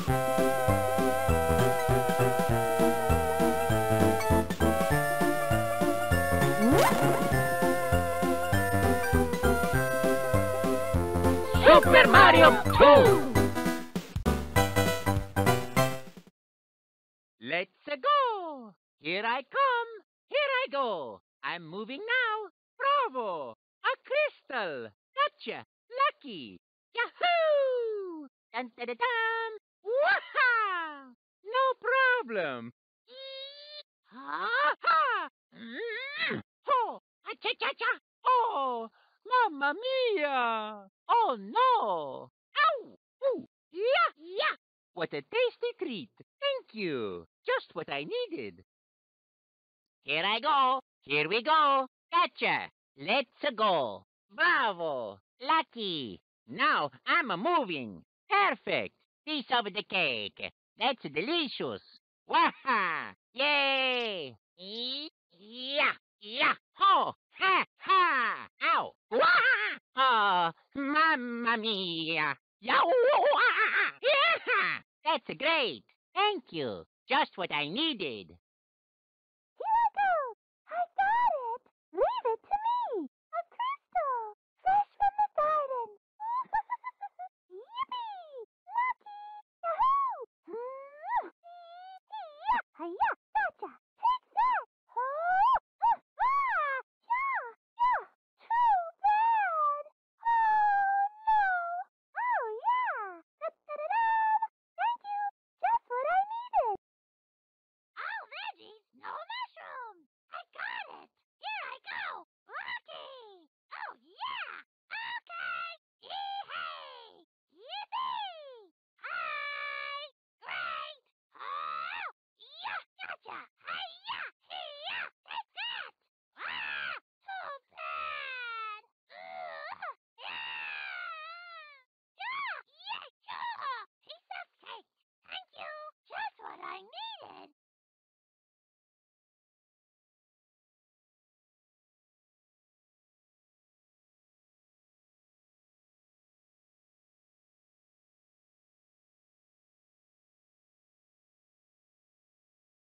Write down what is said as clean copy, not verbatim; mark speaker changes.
Speaker 1: Super Mario 2!
Speaker 2: Let's go! Here I come! Here I go! I'm moving now! Bravo! A crystal! Gotcha! Lucky! Yahoo! Dun dun dun dun! Waha! No problem! Ha-ha! Ho! Cha-cha-cha! Oh! Mamma mia! Oh no! Ow! Ooh! Yeah! Yeah! What a tasty treat! Thank you! Just what I needed. Here I go! Here we go! Gotcha! Let's go! Bravo! Lucky! Now I'm moving! Perfect! Piece of the cake! That's delicious! Waha! Yay! Yeah! Yeah! Ho! Ha! Ha! Ow! Waha! Oh, mamma mia! Yow! Yeah! That's great! Thank you! Just what I needed!